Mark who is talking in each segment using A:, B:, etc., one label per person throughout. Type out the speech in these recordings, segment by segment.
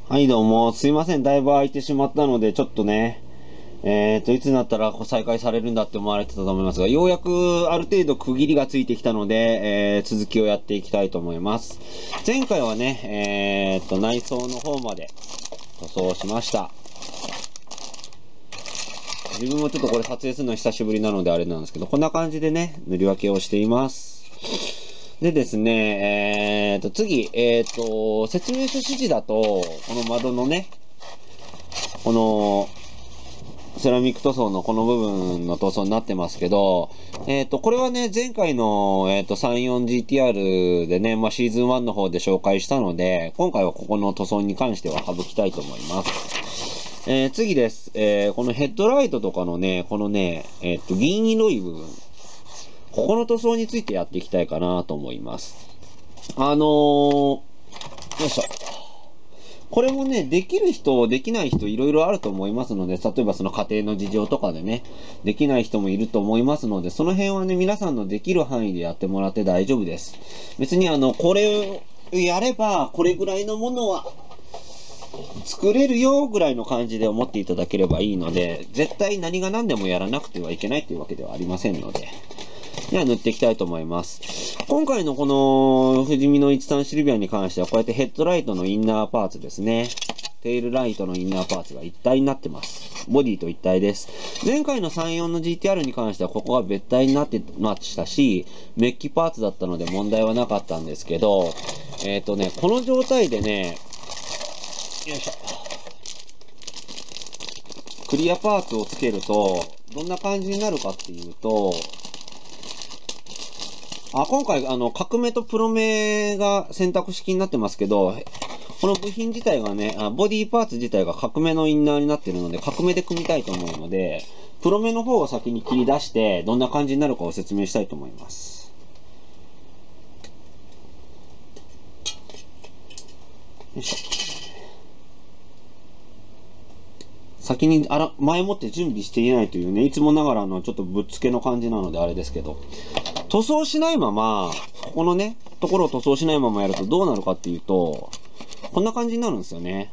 A: はいどうも、すいません。だいぶ空いてしまったので、ちょっとね、いつになったら再開されるんだって思われてたと思いますが、ようやくある程度区切りがついてきたので、続きをやっていきたいと思います。前回はね、内装の方まで塗装しました。自分もちょっとこれ撮影するの久しぶりなのであれなんですけど、こんな感じでね、塗り分けをしています。でですね、次、説明書指示だと、この窓のね、この、セラミック塗装のこの部分の塗装になってますけど、これはね、前回の、34GTR でね、シーズン1の方で紹介したので、今回はここの塗装に関しては省きたいと思います。次です。このヘッドライトとかのね、このね、銀色い部分。ここの塗装についてやっていきたいかなと思います。よいしょ。これもね、できる人、できない人、いろいろあると思いますので、例えばその家庭の事情とかでね、できない人もいると思いますので、その辺はね、皆さんのできる範囲でやってもらって大丈夫です。別にこれをやれば、これぐらいのものは作れるよぐらいの感じで思っていただければいいので、絶対何が何でもやらなくてはいけないというわけではありませんので。では塗っていきたいと思います。今回のこの富士見の13シルビアに関してはこうやってヘッドライトのインナーパーツですね。テールライトのインナーパーツが一体になってます。ボディと一体です。前回の34の GTR に関してはここが別体になってましたし、メッキパーツだったので問題はなかったんですけど、この状態でね、よいしょ。クリアパーツをつけると、どんな感じになるかっていうと、今回、角目とプロ目が選択式になってますけど、この部品自体がね、ボディパーツ自体が角目のインナーになってるので、角目で組みたいと思うので、プロ目の方を先に切り出して、どんな感じになるかを説明したいと思います。よいしょ。先に前もって準備していないというね、いつもながらのちょっとぶっつけの感じなのであれですけど、塗装しないまま、ここのね、ところを塗装しないままやるとどうなるかっていうと、こんな感じになるんですよね。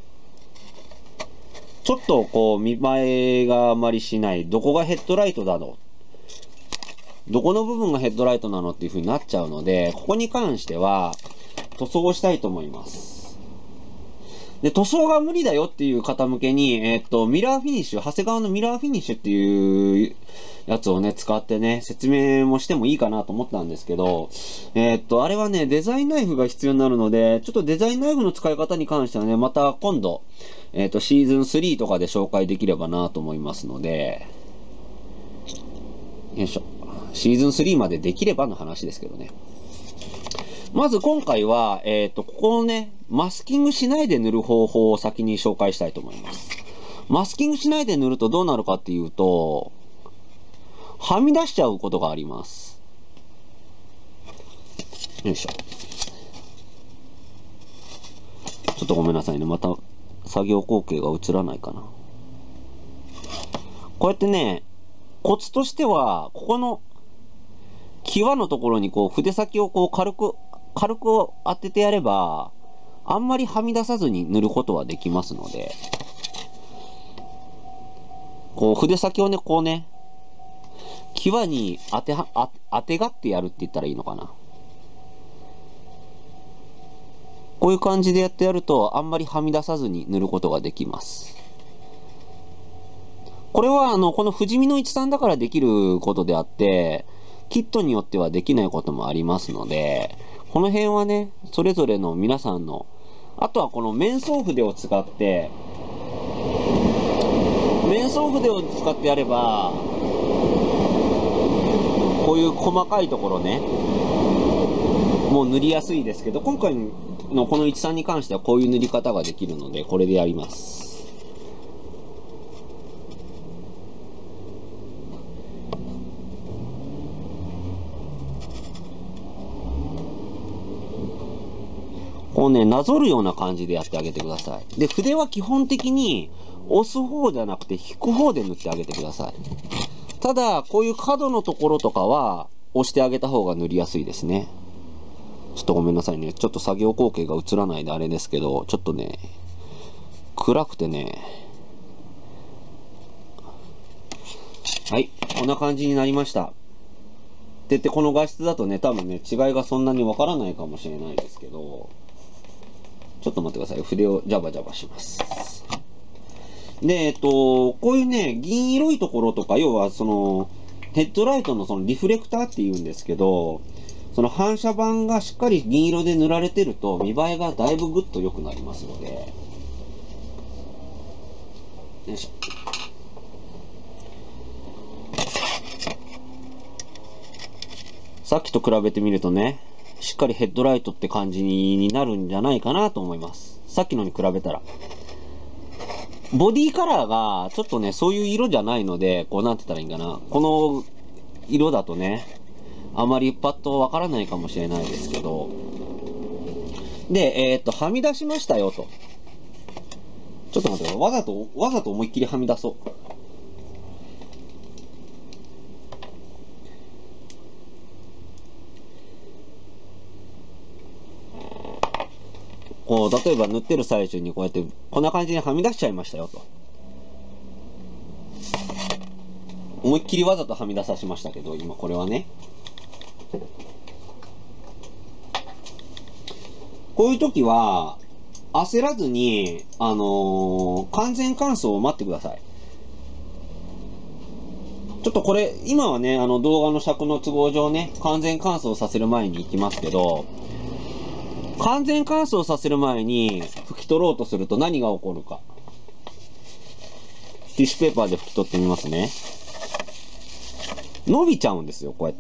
A: ちょっとこう、見栄えがあまりしない。どこがヘッドライトだろう。どこの部分がヘッドライトなのっていう風になっちゃうので、ここに関しては、塗装をしたいと思います。で、塗装が無理だよっていう方向けに、ミラーフィニッシュ、長谷川のミラーフィニッシュっていうやつをね、使ってね、説明もしてもいいかなと思ったんですけど、あれはね、デザインナイフが必要になるので、ちょっとデザインナイフの使い方に関してはね、また今度、シーズン3とかで紹介できればなと思いますので、よいしょ。シーズン3までできればの話ですけどね。まず今回は、ここをね、マスキングしないで塗る方法を先に紹介したいと思います。マスキングしないで塗るとどうなるかっていうと、はみ出しちゃうことがあります。よいしょ。ちょっとごめんなさいね。また作業光景が映らないかな。こうやってね、コツとしては、ここの際のところにこう筆先をこう軽く当ててやれば、あんまりはみ出さずに塗ることはできますので、こう筆先をね、こうね、際に当てがってやるって言ったらいいのかな。こういう感じでやってやると、あんまりはみ出さずに塗ることができます。これはこの富士見の13だからできることであって、キットによってはできないこともありますので、この辺はね、それぞれの皆さんの、あとはこの面相筆を使って、やれば、こういう細かいところね、もう塗りやすいですけど、今回のこの13に関してはこういう塗り方ができるので、これでやります。こうね、なぞるような感じでやってあげてください。で、筆は基本的に押す方じゃなくて引く方で塗ってあげてください。ただ、こういう角のところとかは押してあげた方が塗りやすいですね。ちょっとごめんなさいね。ちょっと作業光景が映らないであれですけど、ちょっとね、 暗くてね。はい。こんな感じになりました。って言って、この画質だとね、多分ね、違いがそんなにわからないかもしれないですけど、ちょっと待ってください。筆をジャバジャバします。で、こういうね、銀色いところとか、要はその、ヘッドライトのそのリフレクターって言うんですけど、その反射板がしっかり銀色で塗られてると見栄えがだいぶぐっと良くなりますので、よいしょ。さっきと比べてみるとね、しっかりヘッドライトって感じになるんじゃないかなと思います。さっきのに比べたら。ボディカラーがちょっとね、そういう色じゃないので、こうなんて言ったらいいんかな。この色だとね、あまりパッとわからないかもしれないですけど。で、はみ出しましたよと。ちょっと待って、わざと思いっきりはみ出そう。こう、例えば塗ってる最中にこうやって、こんな感じにはみ出しちゃいましたよと。思いっきりわざとはみ出さしましたけど、今これはね。こういう時は、焦らずに、完全乾燥を待ってください。ちょっとこれ、今はね、動画の尺の都合上ね、完全乾燥させる前に行きますけど、完全乾燥させる前に拭き取ろうとすると何が起こるか。ティッシュペーパーで拭き取ってみますね。伸びちゃうんですよ、こうやって。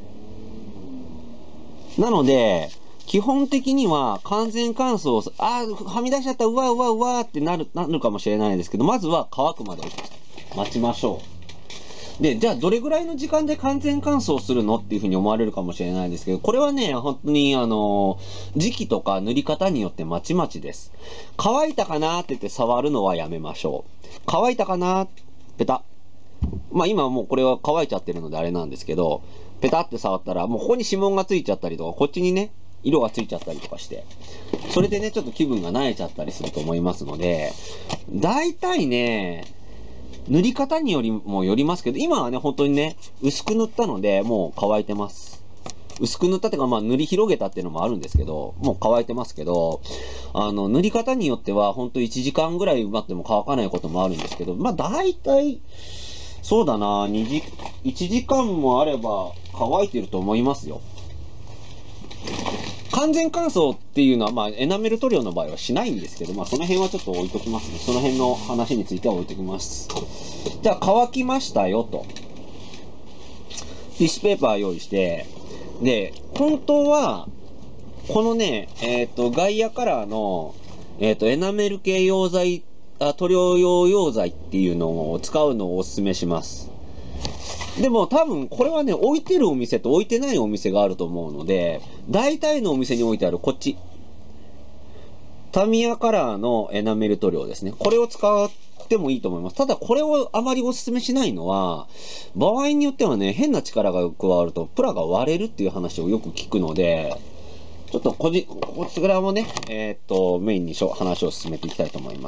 A: なので、基本的には完全乾燥、はみ出しちゃった、うわうわうわってなるかもしれないですけど、まずは乾くまで待ちましょう。で、じゃあどれぐらいの時間で完全乾燥するのっていうふうに思われるかもしれないですけど、これはね、本当に時期とか塗り方によってまちまちです。乾いたかなって言って触るのはやめましょう。乾いたかなペタ。まあ今はもうこれは乾いちゃってるのであれなんですけど、ペタって触ったら、もうここに指紋がついちゃったりとか、こっちにね、色がついちゃったりとかして、それでね、ちょっと気分が萎えちゃったりすると思いますので、大体ね、塗り方によりますけど、今はね、本当にね、薄く塗ったので、もう乾いてます。薄く塗ったっていうか、まあ塗り広げたっていうのもあるんですけど、もう乾いてますけど、塗り方によっては、本当1時間ぐらい待っても乾かないこともあるんですけど、まあ大体、そうだな、1時間もあれば乾いてると思いますよ。完全乾燥っていうのは、まあ、エナメル塗料の場合はしないんですけど、まあ、その辺はちょっと置いときますね。その辺の話については置いときます。じゃあ、乾きましたよと。ティッシュペーパー用意して、で、本当は、このね、ガイアカラーの、エナメル系溶剤、塗料用溶剤っていうのを使うのをお勧めします。でも多分これはね、置いてるお店と置いてないお店があると思うので、大体のお店に置いてあるこっち。タミヤカラーのエナメル塗料ですね。これを使ってもいいと思います。ただこれをあまりお勧めしないのは、場合によってはね、変な力が加わるとプラが割れるっていう話をよく聞くので、ちょっとこちらもね、メインに話を進めていきたいと思います。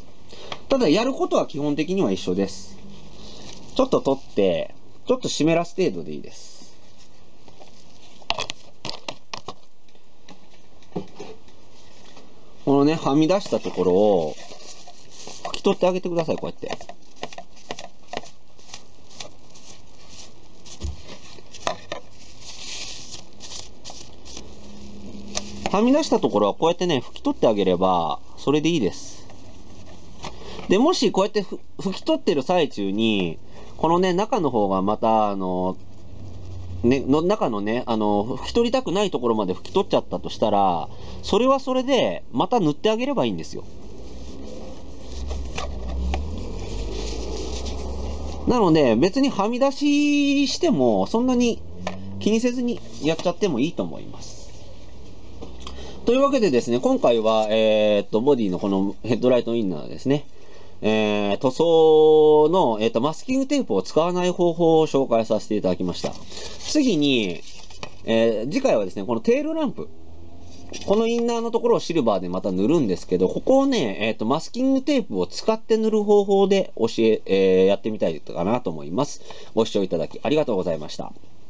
A: ただやることは基本的には一緒です。ちょっと取って、ちょっと湿らす程度でいいです。このね、はみ出したところを拭き取ってあげてください、こうやって。はみ出したところはこうやってね、拭き取ってあげれば、それでいいです。で、もしこうやって拭き取ってる最中に、このね、中の方がまた、中のね、拭き取りたくないところまで拭き取っちゃったとしたら、それはそれで、また塗ってあげればいいんですよ。なので、別にはみ出ししても、そんなに気にせずにやっちゃってもいいと思います。というわけでですね、今回は、ボディのこのヘッドライトインナーですね。塗装の、マスキングテープを使わない方法を紹介させていただきました。次に、次回はですね、このテールランプ。 このインナーのところをシルバーでまた塗るんですけど、ここをね、マスキングテープを使って塗る方法でやってみたいかなと思います。ご視聴いただきありがとうございました。